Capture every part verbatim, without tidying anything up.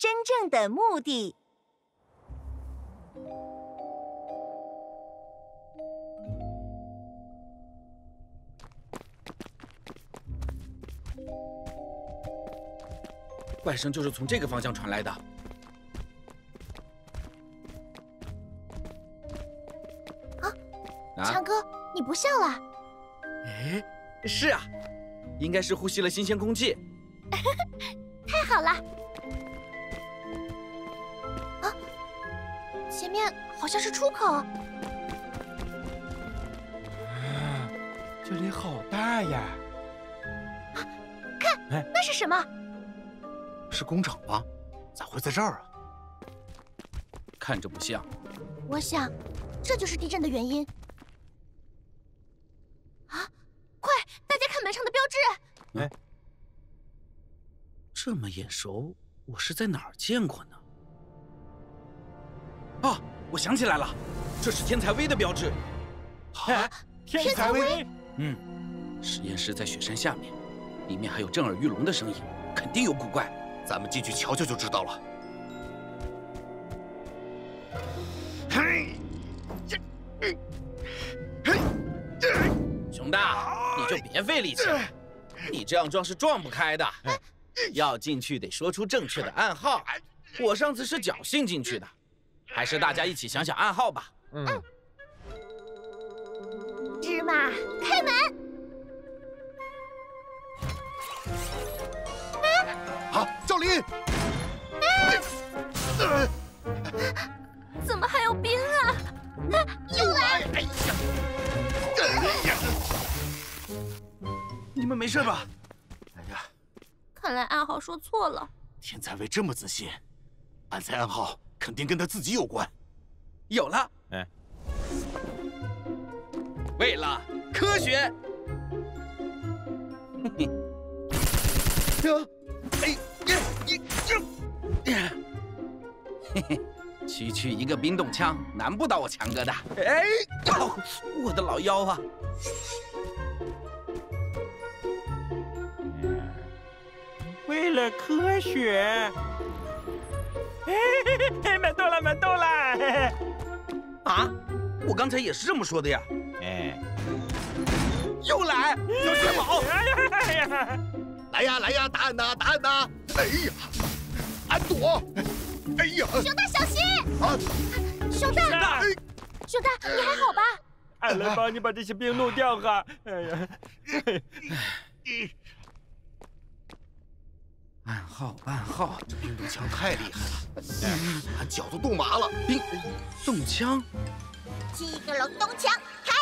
真正的目的。 怪声就是从这个方向传来的。 啊， 啊强哥，你不笑了？ 哎，是啊，应该是呼吸了新鲜空气。 太好了！啊，前面好像是出口。 啊，这里好大呀！ 啊，看，哎，那是什么？ 是工厂吗？咋会在这儿啊？ 看着不像。 我想，这就是地震的原因。啊！快，大家看门上的标志！ 哎，这么眼熟，我是在哪儿见过呢？啊，我想起来了，这是天才微的标志。 啊，天才微？ 嗯，实验室在雪山下面，里面还有震耳欲聋的声音，肯定有古怪。 咱们进去瞧瞧就知道了。 熊大，你就别费力气了，你这样撞是撞不开的。要进去得说出正确的暗号。我上次是侥幸进去的，还是大家一起想想暗号吧。 嗯。 芝麻，开门！ 好，赵林。 怎么还有冰啊？又来！ 哎呀！哎呀！ 你们没事吧？ 哎呀， 看来暗号说错了。 天才微这么自信，暗猜暗号肯定跟他自己有关。 有了！ 哎， 为了科学。嘿嘿。哎呀！你这……嘿嘿。区区一个冰冻枪，难不倒我强哥的。哎，哦，我的老腰啊！ 为了科学，哎，买到了，买到了！ 啊，我刚才也是这么说的呀。 哎， 又来，小雪宝！ 哎呀哎呀！ 来呀来呀，答案呢？答案呢？哎呀，安躲！哎呀， 熊大小心！ 啊， 熊大，熊大，你还好吧？ 俺来帮你把这些冰弄掉哈！哎呀， 暗号，暗号， 这冰冻枪太厉害了，俺脚都冻麻了。 冰冻枪， 七个隆冬枪，开！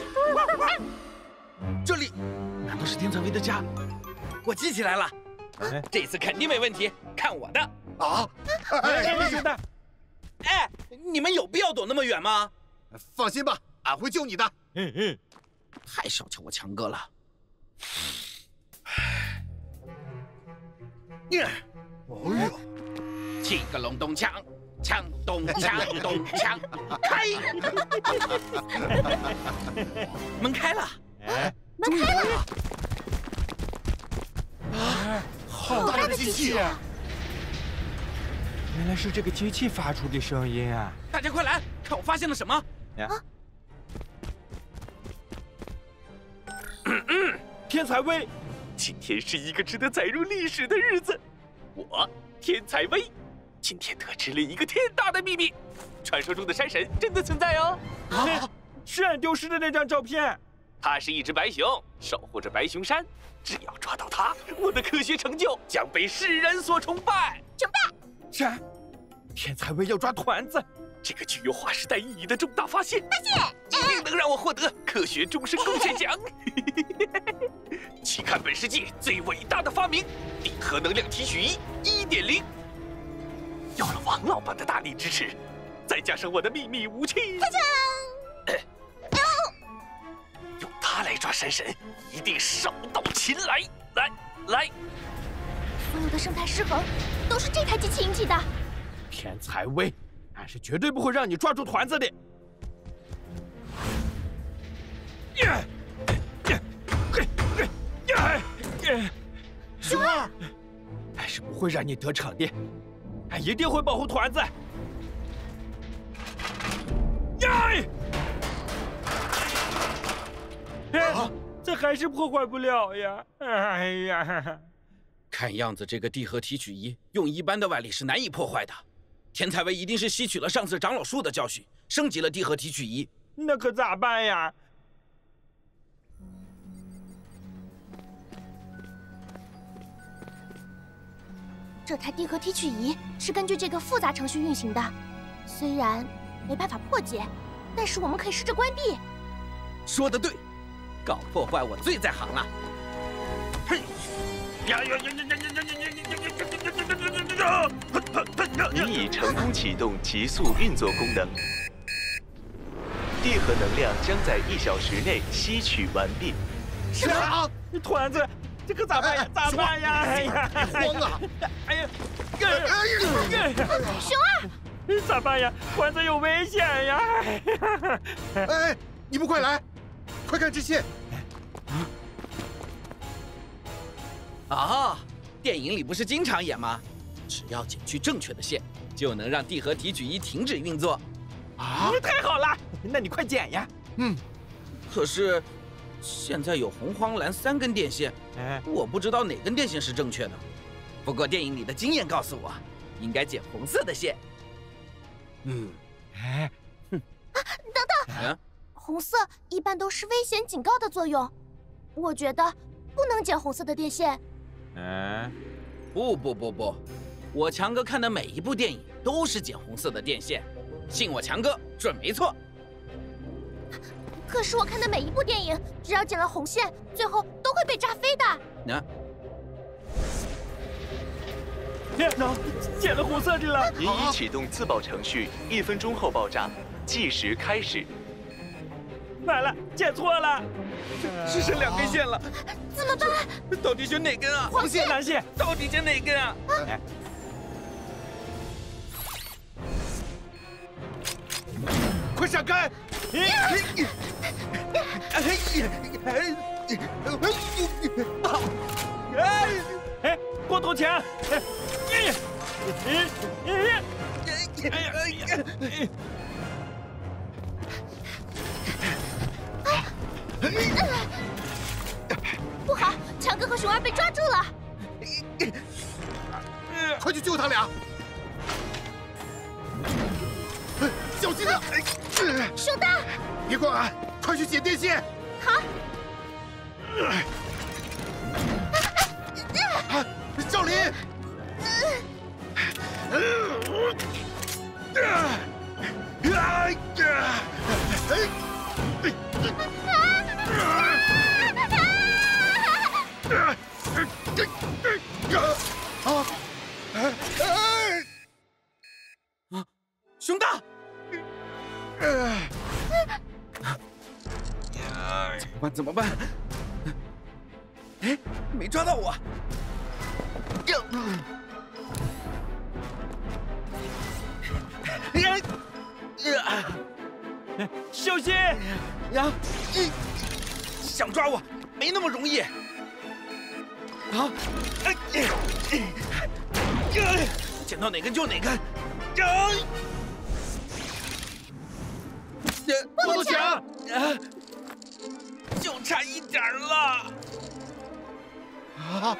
这里难道是天才微的家？我记起来了，这次肯定没问题，看我的！ 啊！ 哎，熊大， 哎，你们有必要躲那么远吗？ 放心吧，俺会救你的。 嗯嗯， 太小瞧我强哥了。 哦呦， 七个隆冬枪，枪咚枪咚枪，开！门开了， 哎， 门开了！ 啊，好大的机器啊！ 原来是这个机器发出的声音啊！ 大家快来看，我发现了什么？ 啊！嗯嗯，天才微， 今天是一个值得载入历史的日子。我天才微，今天得知了一个天大的秘密：传说中的山神真的存在哦！ 啊，是俺丢失的那张照片。 它是一只白熊，守护着白熊山。只要抓到它，我的科学成就将被世人所崇拜。 崇拜！ 啥？天才微要抓团子？ 这个具有划时代意义的重大发现， 发现一定能让我获得科学终身贡献奖。期刊本世纪最伟大的发明——地核能量提取仪 一点零。有了王老板的大力支持，再加上我的秘密武器， 开枪！ 用它来抓山神，一定手到擒来！来来， 所有的生态失衡都是这台机器引起的。 天才微，俺是绝对不会让你抓住团子的。 熊二， 俺是不会让你得逞的。 俺一定会保护团子。呀！哎，这还是破坏不了呀！哎呀！ 看样子这个地核提取仪用一般的外力是难以破坏的。天才卫一定是吸取了上次长老树的教训，升级了地核提取仪。 那可咋办呀？ 这台地核提取仪是根据这个复杂程序运行的，虽然没办法破解，但是我们可以试着关闭。 说得对，搞破坏我最在行了。嘿，呀呀呀呀呀呀呀呀！ 你已成功启动极速运作功能，地核能量将在一小时内吸取完毕。 什么？ 团子。 这可咋办呀？咋办呀？哎呀， 慌啊！ 哎呀， 熊二， 咋办呀？团子有危险呀！ 哎，你们快来，快看这线！ 啊，电影里不是经常演吗？只要剪去正确的线，就能让地核提取仪停止运作。 啊，太好了！那你快剪呀！ 嗯， 可是。 现在有红、黄、蓝三根电线，我不知道哪根电线是正确的。不过电影里的经验告诉我，应该剪红色的线。 嗯， 哎， 哼，啊，等等， 啊， 红色一般都是危险警告的作用，我觉得不能剪红色的电线。 嗯，不不不不，我强哥看的每一部电影都是剪红色的电线，信我强哥准没错。 可是我看的每一部电影，只要剪了红线，最后都会被炸飞的。 那， 电脑剪了红色的了。 您已启动自爆程序，一分钟后爆炸，计时开始。 完了，剪错了， 只剩两根线了， 怎么办？ 到底选哪根啊？ 黄线、蓝线， 到底选哪根啊？ 哎快闪开！ 哎，光头强！哎， 不好，强哥和熊二被抓住了！ 快去救他俩！小心啊！ 熊大， 别管俺，快去剪电线！ 好。 啊，少林！啊！ 啊！熊大！ 怎么办？怎么办？哎，没抓到我！ 小心！ 呀，想抓我没那么容易。啊！捡到哪根就哪根。 光头强！ 啊！ 就差一点了！ 啊！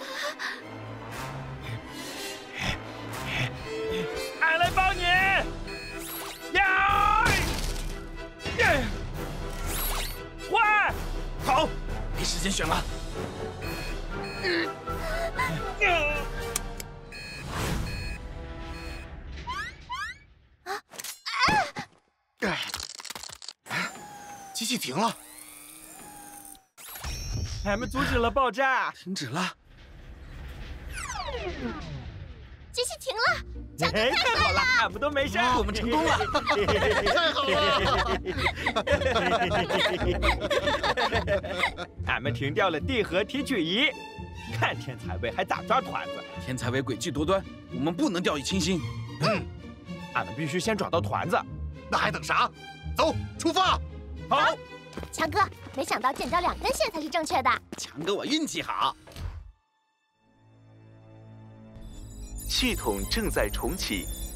俺来帮你！呀！换！ 好，没时间选了。 机器停了。 俺们阻止了爆炸， 停止了。 机器停了，强哥哎，太好了，俺们都没事， 我们成功了， 太好了！俺们停掉了地核提取仪，看天才卫还咋抓团子？ 天才卫诡计多端，我们不能掉以轻心。 嗯，俺们必须先找到团子。 那还等啥？走，出发！ 好。 强哥，没想到剪掉两根线才是正确的。 强哥，我运气好。 系统正在重启，